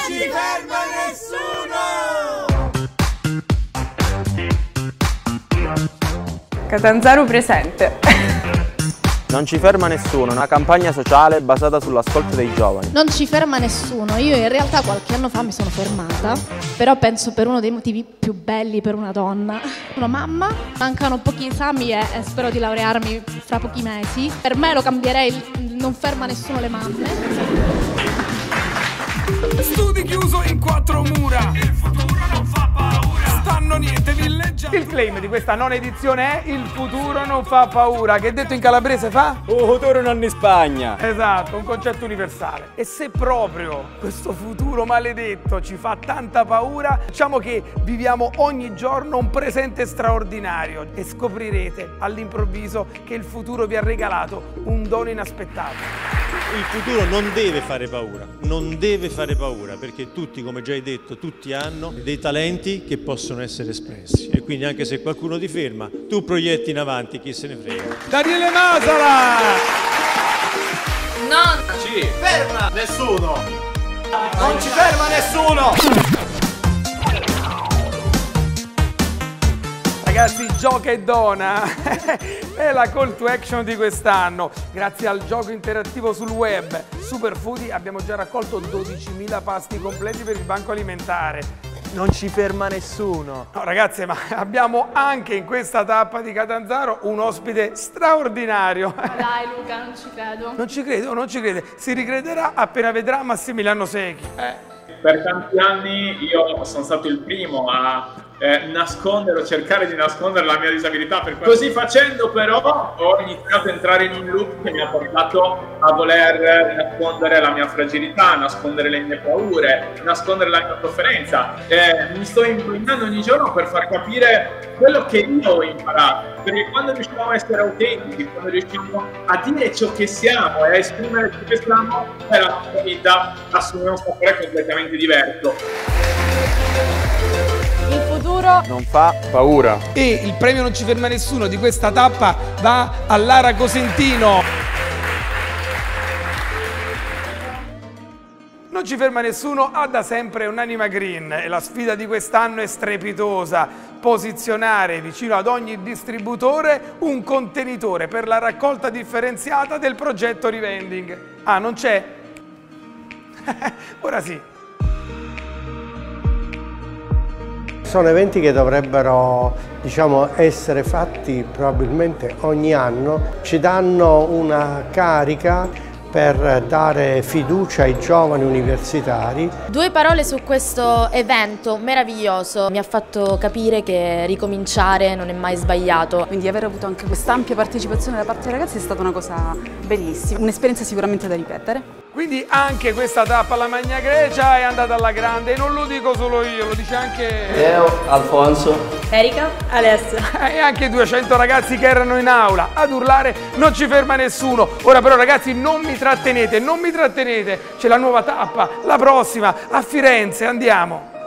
ci ferma nessuno! Catanzaro presente. Non ci ferma nessuno, una campagna sociale basata sull'ascolto dei giovani. Non ci ferma nessuno, io in realtà qualche anno fa mi sono fermata, però penso per uno dei motivi più belli per una donna. Sono mamma, mancano pochi esami e spero di laurearmi fra pochi mesi. Per me lo cambierei, il non ferma nessuno le mamme. Studi chiuso in quattro mura, il futuro non fa paura, stanno niente villeggiando. Il claim di questa nona edizione è il futuro non fa paura, che detto in calabrese fa? Un futuro non in Spagna. Esatto, un concetto universale. E se proprio questo futuro maledetto ci fa tanta paura, diciamo che viviamo ogni giorno un presente straordinario e scoprirete all'improvviso che il futuro vi ha regalato un dono inaspettato. Il futuro non deve fare paura, non deve fare paura, perché tutti, come già hai detto, tutti hanno dei talenti che possono essere espressi e quindi anche se qualcuno ti ferma, tu proietti in avanti, chi se ne frega. Daniele Masala! Non ci ferma nessuno! Non ci ferma nessuno! Ragazzi, Gioca e Dona è la call to action di quest'anno. Grazie al gioco interattivo sul web Superfoodie abbiamo già raccolto 12.000 pasti completi per il banco alimentare. Non ci ferma nessuno. No ragazzi, ma abbiamo anche in questa tappa di Catanzaro un ospite straordinario. Dai Luca, non ci credo. Non ci credo, non ci crede. Si ricrederà appena vedrà Massimiliano Secchi. Per tanti anni io sono stato il primo a nascondere o cercare di nascondere la mia disabilità. Così facendo però ho iniziato a entrare in un loop che mi ha portato a voler nascondere la mia fragilità, nascondere le mie paure, nascondere la mia sofferenza. Mi sto impegnando ogni giorno per far capire quello che io ho imparato, perché quando riusciamo a essere autentici, quando riusciamo a dire ciò che siamo e a esprimere ciò che siamo, la nostra vita assume un sapore completamente diverso. Il futuro Non fa paura. E il premio Non ci ferma nessuno di questa tappa va a Lara Cosentino. Non ci ferma nessuno ha da sempre un'anima green e la sfida di quest'anno è strepitosa: posizionare vicino ad ogni distributore un contenitore per la raccolta differenziata del progetto Rivending. Ah, non c'è? Ora sì. Sono eventi che dovrebbero, essere fatti probabilmente ogni anno, ci danno una carica per dare fiducia ai giovani universitari. Due parole su questo evento meraviglioso. Mi ha fatto capire che ricominciare non è mai sbagliato. Quindi aver avuto anche quest'ampia partecipazione da parte dei ragazzi è stata una cosa bellissima, un'esperienza sicuramente da ripetere. Quindi anche questa tappa alla Magna Grecia è andata alla grande e non lo dico solo io, lo dice anche Leo, Alfonso, Erika, Alessia. e anche i 200 ragazzi che erano in aula ad urlare non ci ferma nessuno. Ora però ragazzi non mi trattenete, c'è la nuova tappa, la prossima, a Firenze, andiamo!